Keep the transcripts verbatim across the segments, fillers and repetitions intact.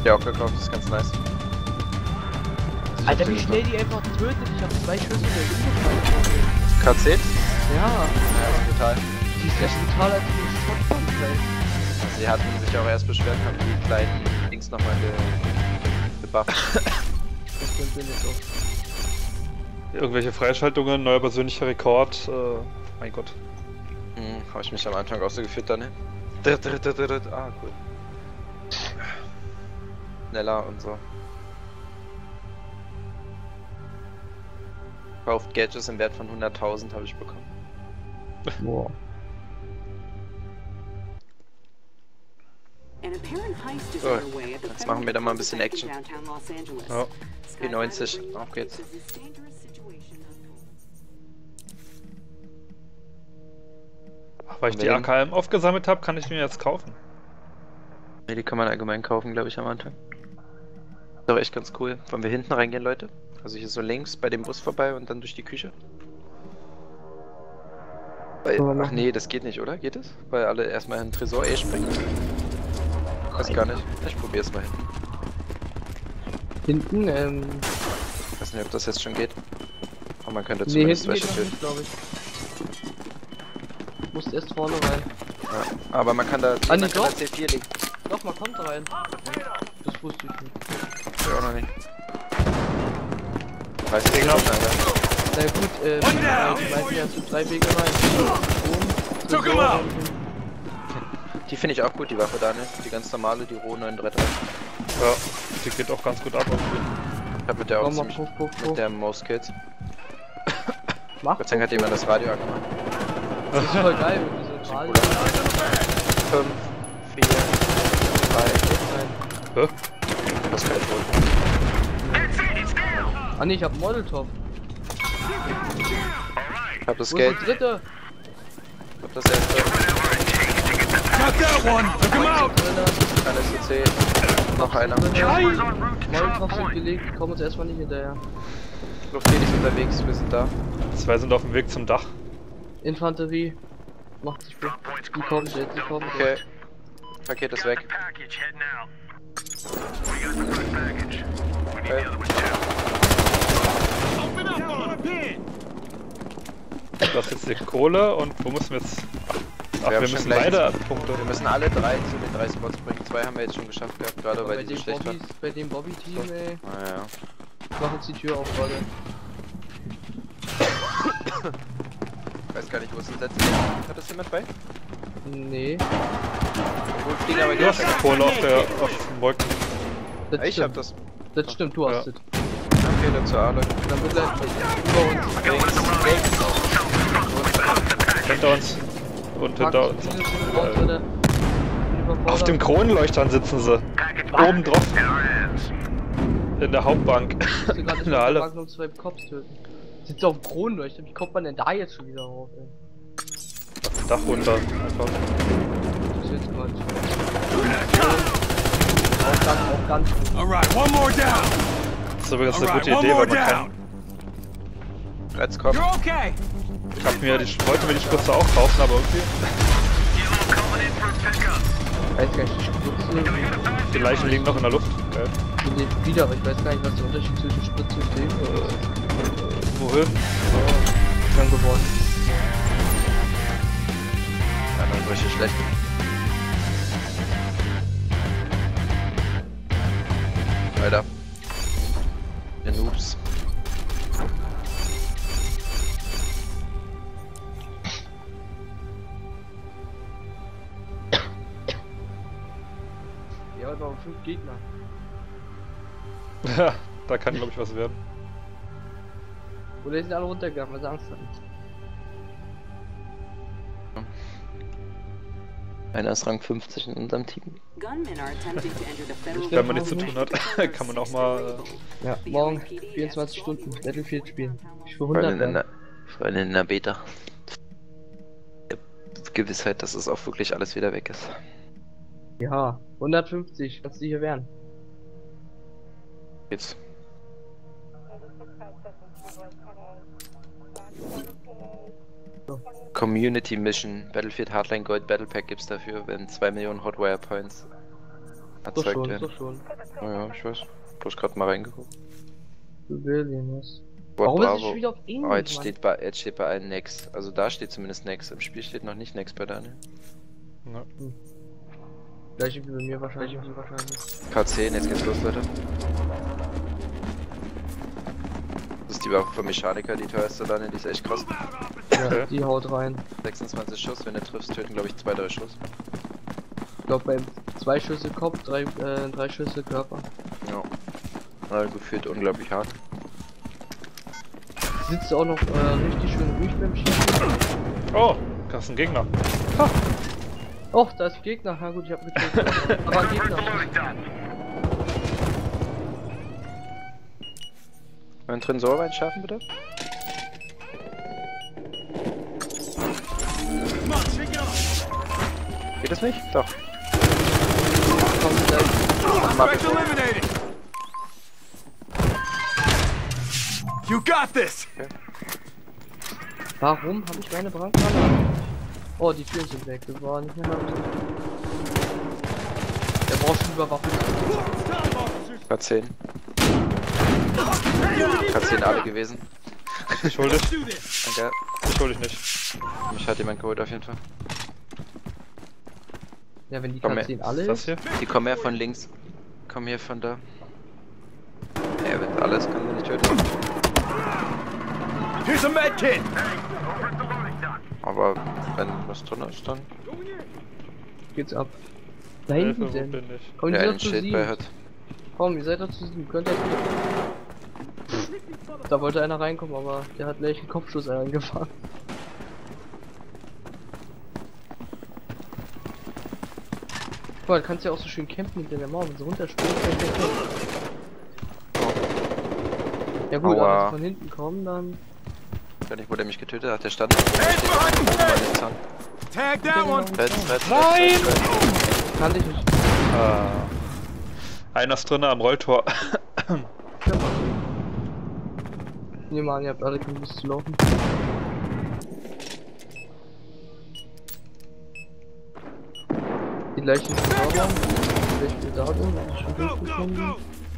Ja, auch gekauft, das ist ganz nice. Alter, wie schnell die einfach tötet. Ich hab zwei Schüsse der K zehn? Ja. Ja, total. Die ist echt total als eine Shotgun. Also sie hatten sich auch erst beschwert, haben die kleinen Dings nochmal ge gebufft. Das könnte nicht so. Irgendwelche Freischaltungen, neuer persönlicher Rekord, äh, mein Gott. Hm, hab ich mich am Anfang auch so gefühlt dann, ne? Dritt, dritt, dritt, dritt. Ah, cool. Schneller und so. Kauft Gadgets im Wert von hunderttausend habe ich bekommen. Boah. So, jetzt machen wir da mal ein bisschen Action. Ja. P neunzig, auf geht's. Ach, weil ich die A K M aufgesammelt habe, kann ich mir jetzt kaufen. Ne, die kann man allgemein kaufen, glaube ich, am Anfang. Ist doch echt ganz cool. Wollen wir hinten reingehen, Leute? Also hier so links bei dem Bus vorbei und dann durch die Küche? Weil, ach nee, das geht nicht, oder? Geht es? Weil alle erstmal in den Tresor eh springen. Weiß gar nicht. Ich probier's mal hinten. Hinten, ähm... Ich weiß nicht, ob das jetzt schon geht. Aber man könnte nee, zumindest hinten welche geht noch töten. nicht, glaube ich. Du musst erst vorne rein. Ja, aber man kann da, Ah, man nicht kann da doch? C vier legen. Doch, man kommt rein. Das wusste ich nicht. Ja, auch noch nicht. Weiß ich nicht, Alter. Na gut, ähm, äh, die meinten ja so drei Wege rein. Strom, Tresor und... Die finde ich auch gut, die Waffe da, ne? Die ganz normale, die Roh neun drei drei. Ja, die geht auch ganz gut ab. Ich hab mit der auch Komm mal, ziemlich, puff, puff, puff. mit der Most Kills. Mach Gott sei Dank hat jemand das Radio angemacht. Das ist voll geil mit diesem Radio. fünf, vier, drei, Hä? das ist kein Tod. Ah ne, ich hab Molotov. Ich hab das Wo ist Geld, die dritte? ich hab das erste. Keine C C, noch einer. Molotov sind gelegt, kommen uns erstmal nicht hinterher. Luftfähig ist unterwegs, wir sind da. Zwei sind auf dem Weg zum Dach. Infanterie. Macht sich gut. Die kommen jetzt, die kommen. Okay. Paket ist weg. Okay. Das ist jetzt die Kohle und wo müssen wir jetzt... Ach, wir, haben wir schon müssen gleich- beide Punkte. Wir müssen alle drei zu den drei Spots bringen. Zwei haben wir jetzt schon geschafft gehabt, gerade Aber weil bei die so dem schlecht waren. Bobbys, bei dem Bobby-Team, ey. Ah, ja. Mach jetzt die Tür auf, Leute. Ich weiß gar nicht, wo es das letzte Hat das jemand bei? Nee. Obwohl fliegen aber Du die hast Kohle auf der auf dem Wolken. Das Ich hab stimmt. das. Das stimmt, du hast Ja. es. Okay, dann zur Aale. Dann wird gleich über uns. Hinter uns. Und hinter uns. Äh, auf dem Kronenleuchtern sitzen sie. Oben drauf. In der Hauptbank. In der Halle. Noch zwei Cops töten. Sitzt auf dem Kronleuchter. Wie kommt man denn da jetzt schon wieder rauf, ey? Auf dem Dach runter. Einfach. Das ist jetzt Quatsch. Auch ganz, auch ganz. Alright, one more down. Das ist übrigens eine Alright, gute one Idee, more weil man down. kann. Jetzt komm. You're okay. Ich hab mir die, wollte mir die Spritze auch kaufen, aber irgendwie. Weiß gar nicht, die Spritze. Die Leichen liegen noch in der Luft. Geil. Die lebt wieder, aber ich weiß gar nicht, was der Unterschied zwischen Spritze und dem ist. Äh, wohin? Krank geworden. Ja, dann richtig schlecht. Weiter. Der Noobs. Ja, aber noch fünf Gegner. Ja, da kann glaube ich was werden. Oder die sind alle runtergegangen, weil sie Angst hatten. Einer ist Rang fünfzig in unserem Team. Wenn man nichts zu tun hat, kann man auch mal. Äh, Ja, morgen vierundzwanzig Stunden Battlefield spielen. Ich für Freundin hundert in der, Freundin in der Beta. Gewissheit, dass es auch wirklich alles wieder weg ist. Ja, hundertfünfzig, kannst du hier werden. Jetzt. Community Mission, Battlefield Hardline Gold Battle Pack gibt's dafür, wenn zwei Millionen Hotwire Points Doch Zeigt schon, er. doch schon. Naja, ich weiß. Bloß gerade mal reingeguckt. Civilians. Boah, Warum ist Bravo. es wieder auf Oh, Englisch, jetzt Mann? steht, bei, jetzt steht bei allen Nex. Also da steht zumindest Nex. Im Spiel steht noch nicht Nex bei Daniel. Ja. Hm. Gleiche wie bei mir wahrscheinlich. wahrscheinlich. K zehn, jetzt geht's los, Leute. Das ist die Waffe vom Mechaniker, die teuerste Daniel, die ist echt krass. Ja, Okay. die haut rein. sechsundzwanzig Schuss, wenn du triffst, töten glaube ich zwei, drei Schuss. Ich glaube beim zwei Schüsse Kopf, drei, äh, drei Schüsse Körper. Ja. Also gefühlt unglaublich hart. Sitzt auch noch äh, richtig schön ruhig beim Schießen. Oh, das ist ein Gegner. Ha. Och, da ist ein Gegner. Na gut, ich hab getötet. Aber ein Gegner. Einen Tresor reinschaffen, bitte? Geht das nicht? Doch. Komm, gleich. Mach ich. You got this! Okay. Warum habe ich meine Brandgranate? Oh, die Türen sind weg. Das war nicht mehr laut. Der braucht schon Überwachung. K zehn. K zehn alle gewesen. Ich hol dich. Danke. Ich hol dich nicht. Mich hat jemand geholt auf jeden Fall. Ja, wenn die Komm K her. zehn alle Das ist. hier? Die kommen her von links. Kommen hier von da. Ja, wenn alles kann sie nicht töten. Here's a med kit! Aber wenn was drin ist, dann. Geht's ab. Da Hilfe, hinten wo denn. bin ich? Komm, Wer ihr einen seid zu Schild bei sieben. hat. Komm, ihr seid doch zu sieben. Könnt ihr. Da wollte einer reinkommen, aber der hat gleich einen Kopfschuss eingefahren. Guck mal, du kannst ja auch so schön campen hinter der Mauer, wenn sie runterspringen. Kann ich ja, ja gut, Aua. aber wenn sie von hinten kommen, dann. Ich weiß nicht, wo der mich getötet hat. Der stand. Tag that one! Red, red, Nein! red, red. Kann ich nicht. Ah. Einer ist drinnen am Rolltor. Nehmen wir an, ihr habt alle keine Lust zu laufen. Die Leichen sind da, vielleicht wir da sind, wenn ich schon durchgekommen bin.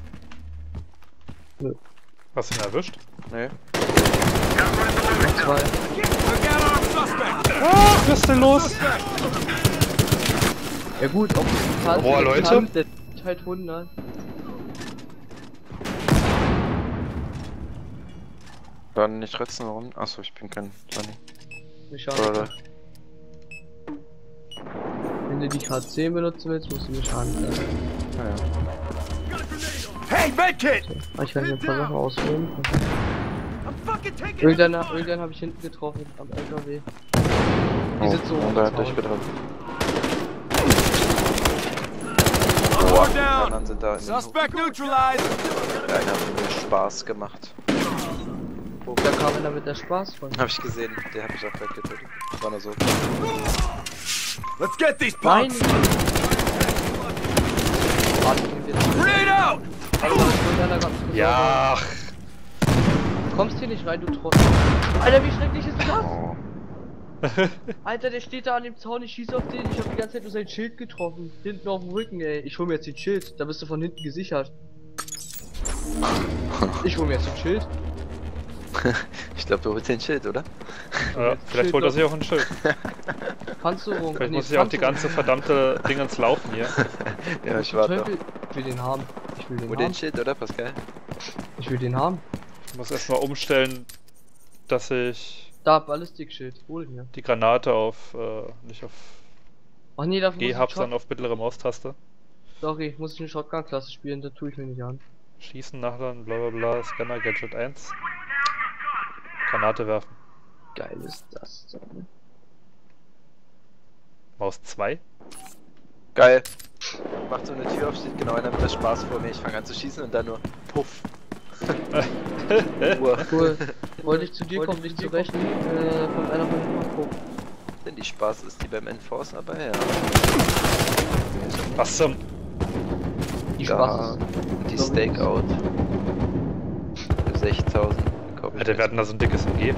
Nö, Hast du ihn erwischt? Nee. noch zwei. Look out on suspect! Ah, was ist denn los? Ja gut, ob die Tat Boah, Leute. Kann, der ist halt hundert. Dann nicht retzen, warum? Achso, ich bin kein Johnny. Mechaniker. Oder? Wenn du die K zehn benutzen willst, musst du Mechaniker. Naja. Hey, med kit! Ah, ich kann hier ein paar Sachen ausholen. I'm fucking taking Irgendeiner, irgendeinen habe ich hinten getroffen am L K W. Die Oh, sitzt so und da hat Zaun. dich getroffen. One Boah, more die anderen down! sind da in den Hof. Suspect neutralized! Der eine hat mir Spaß gemacht. Da kam einer mit der Spaß von. Hab ich gesehen, der hat mich auch weggetötet. War nur so. Let's get these Nein! punks! Warte, ich nehm dir das. Grenade out! Also, das wird einer ganz kurz Ja. sagen. Du kommst hier nicht rein, du Trottel. Alter, wie schrecklich ist das? Oh. Alter, der steht da an dem Zaun, ich schieße auf den, ich hab die ganze Zeit nur sein Schild getroffen. Hinten auf dem Rücken, ey. Ich hol mir jetzt den Schild, da bist du von hinten gesichert. Ich hol mir jetzt den Schild. Ich glaube, du holst den Schild, oder? Ja, vielleicht holt er sich auch ein Schild. Panzerung. Vielleicht nee, muss ich auch die Panzerung. ganze verdammte Dingens laufen hier. Ja, ich warte. Teufel. Ich will den haben. Ich will den Hol haben. den Schild, oder, Pascal? Ich will den haben. Ich muss erstmal umstellen, dass ich Da, Ballistikschild. Hol ich mir. die Granate auf, äh, nicht auf Ach nee, dafür G muss ich habe, Shot sondern auf mittlere Maustaste. Sorry, muss ich eine Shotgun-Klasse spielen, da tue ich mir nicht an. Schießen, nachladen, bla bla bla, Scanner, Gadget eins. Granate werfen. Geil ist das denn? Maus zwei. Geil. Macht so eine Tür auf, steht genau einer mit der Spaß vor mir. Ich fange an zu schießen und dann nur Puff. Uhr. Cool. Wollte ich zu dir kommen, dich zu rächen, äh, kommt einer von hinten hoch. Denn die Spaß ist die beim Enforcer dabei, ja. Was zum... Die Da, Spaß ist die Sorry. Stakeout. Für sechstausend. kauf ich Alter, mir wir hatten da so ein dickes M G.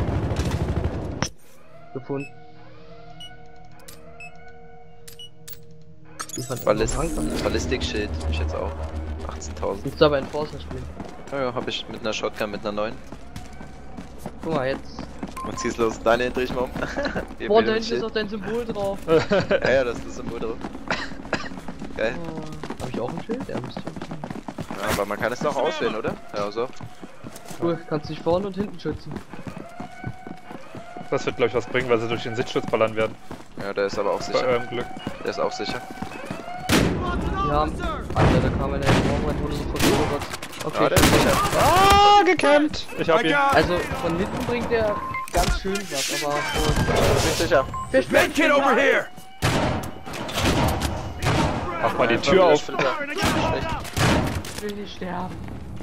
gefunden. Ballist Ballistikschild, ich jetzt auch. achtzehntausend. Willst du aber einen Forcer spielen? Ja, ja, hab ich mit einer Shotgun, mit einer neuen. Guck mal, jetzt. Und zieh's los, deine dreh ich mal um. Boah, da hinten ist auch dein Symbol drauf. Ja, ja, das ist das Symbol drauf. Geil. Oh, hab ich auch ein Schild? Ja, müsste ich. Ja, aber man kann es doch auswählen, oder? Ja, so. Cool, kannst dich vorne und hinten schützen. Das wird, glaube ich, was bringen, weil sie durch den Sichtschutz ballern werden. Ja, der ist aber auch Bei sicher. eurem Glück. Der ist auch sicher. Ja, Alter, da kam einer in den Raum, wurde sofort überrascht. Okay. Ja, der ist sicher. Ah, gecampt! Ich hab ihn. Also, von hinten bringt der ganz schön was, aber so. Bin sicher. Medkit over here! Mach mal die Tür auf. Ich will nicht sterben.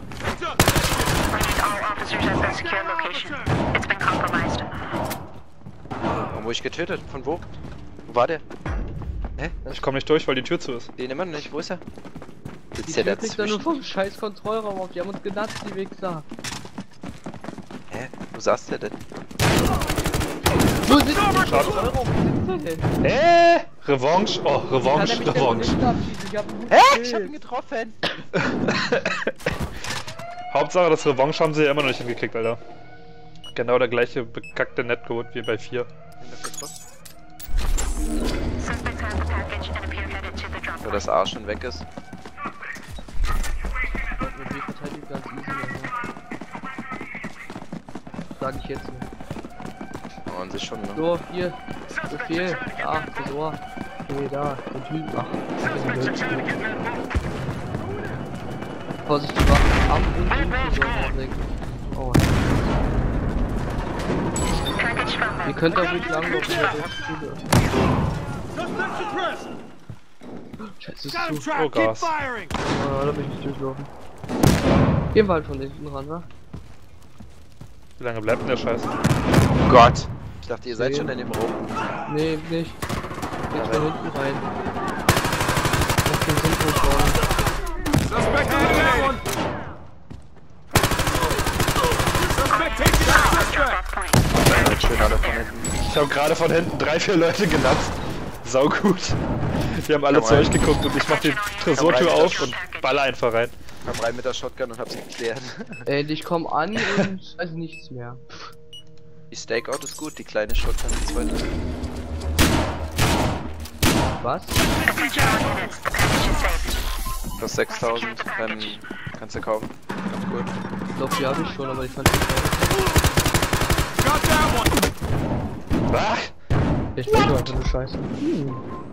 Und wo ich getötet? Von wo? Wo war der? Hä? Ich komm nicht durch, weil die Tür zu ist. Den immer noch nicht. Wo ist er? Die Sitzt der Tür kriegt er nur dazwischen? vom scheiß Kontrollraum auf. Die haben uns genatzt, die Wichser. Hä? Wo saß der denn? Wo sitzt der im Kontrollraum? Wo sitzt der denn? Hä? Revanche? Oh, Kann er Revanche, mich denn Revanche. nicht abschießen? Ich hab einen guten Hä? Schild. Ich hab ihn getroffen! Hauptsache, das Revanche haben sie ja immer noch nicht hingekriegt, Alter. Genau der gleiche bekackte Netcode wie bei vier. Wo das A schon weg ist. Mit B verteidigt ganz easy, aber. Sag ich jetzt nicht. Oh, an sich schon, ne? So, hier. Befehl. Da, das Ohr. Nee, da. Den Typen. Ach, das ist ein Blödsinn. Vorsicht, die Waffen ab und unten so denke ich. Oh. Ihr könnt auch nicht lang laufen, ihr habt viele. Scheiße, ist zu. Oh, Gas. Oh, da bin ich nicht durchlaufen. Gehen wir halt von hinten ran, wa? Wie lange bleibt denn der Scheiß? Oh Gott! Ich dachte, ihr seid schon in dem Raum. Nee, nicht. Geht von hinten rein. Auf den Sinnpunkt bauen. Suspect eliminated! Suspect taken down! Suspect! Schön alle von hinten. Ich habe gerade von hinten drei, vier Leute genatzt. Sau gut. Die haben alle Komm zu rein. euch geguckt und ich mach die Tresortür Komm rein. auf und baller einfach rein. Kam rein mit der Shotgun und hab's geklärt. Ey, ich komm an und weiß nichts mehr. Die Stakeout ist gut, die kleine Shotgun, die zweite. Was? Kostet sechstausend, ähm, kannst du kaufen. Ganz gut. Ich glaube, die habe ich schon, aber ich fand die nicht. Got that one! Ah, Ich bin doch einfach nur scheiße. Hm.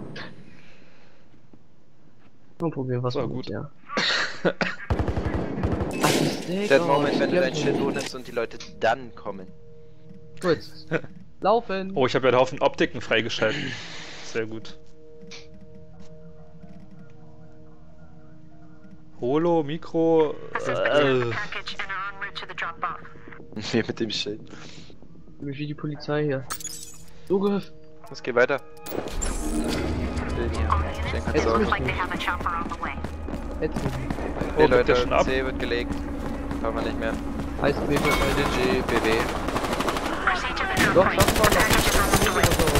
Nur probieren, was War man gut. gut, ja. Ach, die Steak. Der oh, Moment, wenn du ich dein glaub Schild nicht. hochnimmst und die Leute dann kommen. Gut. Laufen. oh, ich habe ja einen Haufen Optiken freigeschaltet. Sehr gut. Holo, Mikro. Äh, Wie mit dem Schild. Wie die Polizei hier. Zugriff. Es geht weiter. Den hier. Den kannst Jetzt du auch. mich nicht. Jetzt nicht. oh, Nee, gibt der Leute, schon ab? C wird gelegt. Haben wir nicht mehr. Heißt B für D G, B W. Doch, schaffen wir noch.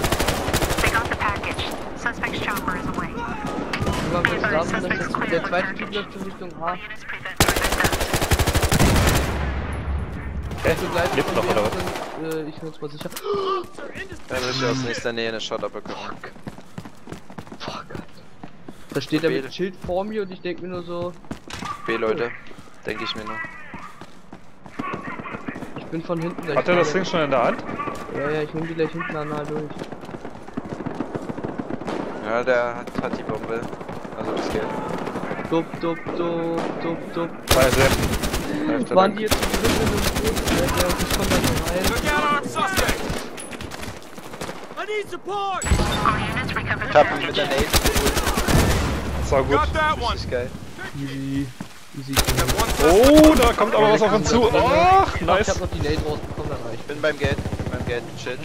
Wir haben jetzt zusammen, dass jetzt der zweite Typ läuft in Richtung A. Hä? Begleitet Lebt von noch, mir oder was? und, äh, ich bin jetzt mal sicher. Dann ist er aus nächster Nähe eine Shot abbekommen. Fuck. Da steht er mit B. dem Schild vor mir und ich denke mir nur so, B, Leute. Denke ich mir nur. ich bin von hinten gleich. Hat er das dran. Ding schon in der Hand? Ja, ja, ich nehme die gleich hinten an durch. Ja, der hat, hat die Bombe. Also das geht. Dup, dup, dup, dup, dup. Scheiße. Hälfte Waren lang. die jetzt zu dritt in dem Boot? Ja, ja, ich komm da noch rein. Took out armed suspect! I need support! Ich hab ihn mit der Nate. Sau gut. Got that one! Richtig geil. Easy. Easy. One Oh, da kommt aber was auf uns zu. Ach, Ich nice. hab noch die Nate rausbekommen, da reicht. Ich bin beim Geld. Bin beim Geld. Chill.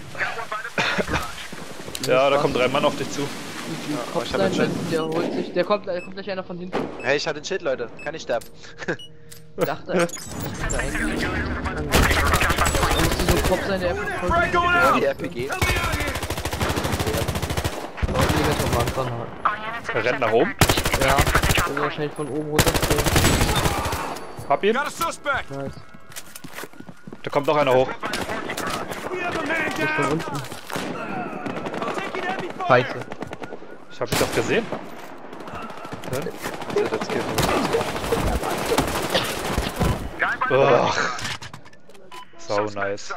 Ja, da kommen drei Mann auf dich zu. Die Ja, Kopf ich hab sein, den Schild. der holt sich, der kommt, da kommt gleich einer von hinten. Hey, ich hatte ein Schild, Leute. Kann ich sterben. Ich dachte, ich dachte eigentlich, da musste so ein Kopf sein, der einfach voll Frag going Ja, out! die R P G. Help me out here! am Anfang hat. Er rennt nach oben. Ja, der wird wahrscheinlich von oben runterspringen. Hab ihn. Got a suspect. Nice. Da kommt noch einer hoch. We have a man Nicht von down. unten. Taking heavy fire. Scheiße. Ich hab ihn doch gesehen. Ja? Der hat Skill. Ugh. So nice.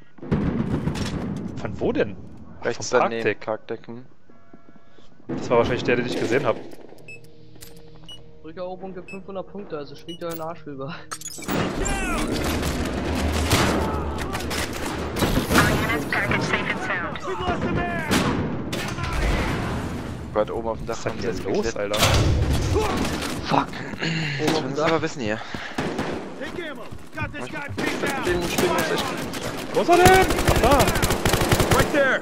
Von wo denn? Rechts Vom daneben, Parkdeck. Parkdecken. Das war wahrscheinlich der, den ich gesehen habe. Rückeroberung gibt fünfhundert Punkte, also schwingt euren Arsch rüber. We've lost a man. Gerade oben auf dem Dach. Was ist denn haben sie hier jetzt los, geklettert. Alter? Fuck! Das müssen sie aber wissen hier. Take ammo. Got this guy pinned down. Den Spiel muss echt gut. Wo ist er denn? Ach da! Right there.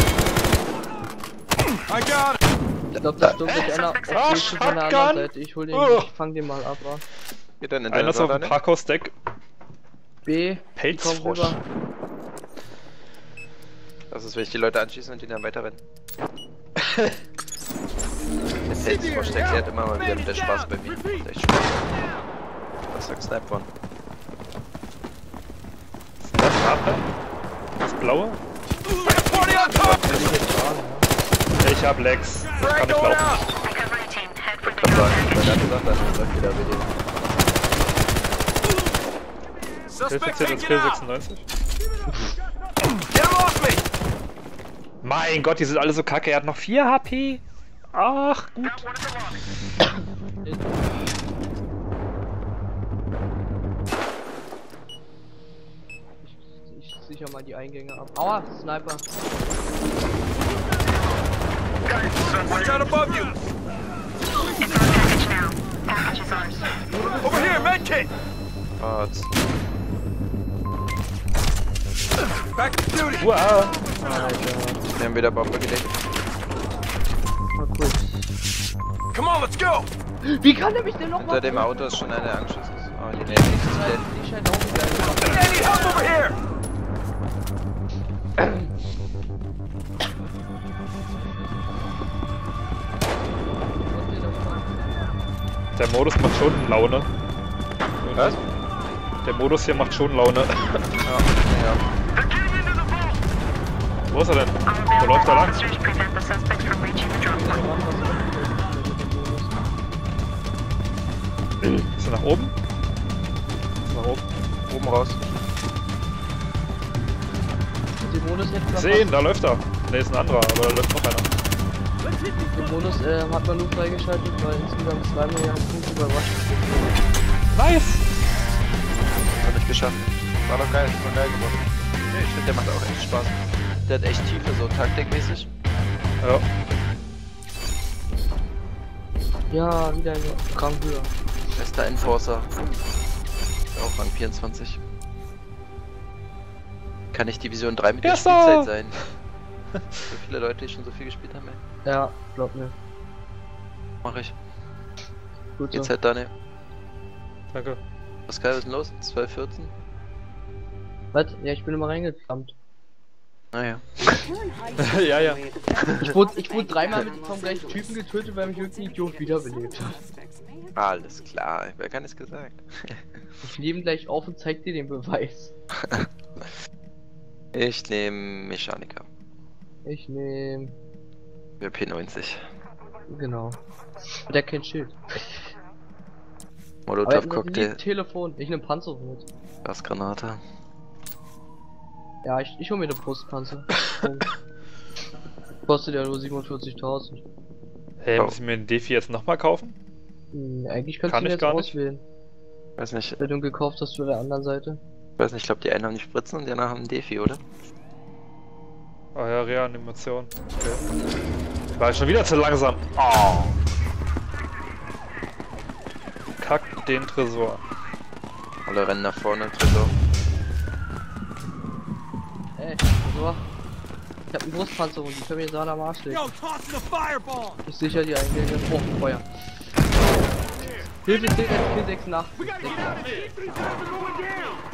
I got it. Ich glaube, da stimmt sich einer auf Ah, jeden Fall von der Shotgun! anderen Seite. Ich hol den, Oh. ich fang den mal ab, wa? Geht dann in Einer deine ist auf dem Sonne? Parkhaus-Deck. B, komm Pelzfrosch. rüber. Das ist, wenn ich die Leute anschießen und die dann weiter rennen. Der Pelzfrosch, der klärt immer mal wieder mit der Spaß bei mir. Das ist echt Spaß. Das ist ein Snipe One. Ist das Radler? Das blaue? Party on top. Ich hab Lex. Das kann ich laufen. Ich kann sagen, bei der anderen Sache, dann läuft wieder bei dir. Hilfe Suspect zählt uns taken Kill out. sechsundneunzig. Get him off me. Mein Gott, die sind alle so kacke. Er hat noch vier H P. Ach, gut. Ich, ich sicher mal die Eingänge ab. Aua, Sniper. Watch out above you. Over here, med kit. Ah, jetzt. Back to duty. Wow. Alter. Wir haben wieder Bombe gelegt. Mal kurz. Come on, let's go. Wie kann der mich denn noch Hinter mal? dem Auto ist schon einer angeschossen. Oh, die nächste ist dead. Die scheint auch wieder. I need help over here. Der Modus macht schon Laune. Was? Der Modus hier macht schon Laune. Ja, ja. Wo ist er denn? Wo läuft er lang? Ist er nach oben? Ist er nach oben? Oben raus. Den Modus hätte man Sehen, da läuft er. Ne, ist ein anderer, aber da läuft noch einer. Den Modus äh, hat man nur freigeschaltet, weil insgesamt zwei Milliarden Punkte bei Rush. Nice! Hab ich geschafft. War doch geil, war geil geworden. Nee, ich finde, der macht auch echt Spaß. Der hat echt Tiefe, so taktikmäßig. Ja. Ja, wieder eine Krankhöhe. Bester Enforcer. Auch Rang vierundzwanzig. Kann nicht Division drei mit der Erster! Spielzeit sein. So viele Leute, die schon so viel gespielt haben, ey. Ja, glaub mir. Mach ich. Gut Jetzt so. halt, Daniel. Danke. Pascal, was ist denn los? zwölf, vierzehn? Was? Ja, ich bin immer reingeflammt. Naja. ja, ja. Ich wurde, ich wurde dreimal mit vom gleichen Typen getötet, weil mich irgendein Idiot wiederbelebt hat. Alles klar, wer kann es gesagt? Ich nehme gleich auf und zeig dir den Beweis. Ich nehme Mechaniker. Ich nehme... Für P neunzig. Genau. Der kennt Schild. Molotov Aber Cocktail. Telefon. Ich nehme Panzerhut. Gasgranate. Ja, ich, ich hol mir den Brustpanzer. Kostet ja nur siebenundvierzigtausend. Hey, Oh. muss ich mir den Defi jetzt nochmal kaufen? Hm, eigentlich kannst Kann du ihn ich jetzt gar nicht. auswählen. Weiß nicht, Wenn du ihn gekauft hast zu der anderen Seite. weiß nicht, ich glaube die einen haben die Spritzen und die anderen haben einen Defi, oder? Ah ja, Reanimation. Okay. War ich schon wieder zu langsam. Oh. Kack den Tresor. Alle rennen nach vorne, Tresor. Ey, so. Ich hab einen Brustpanzer und ich kann mir jetzt am Arsch legen. Yo, tossing a fireball. Ich sicher die Eingänge. Oh, Feuer. Hilfe zählt als vier sechsundachtzig. We gotta get out of here. These guys are going down.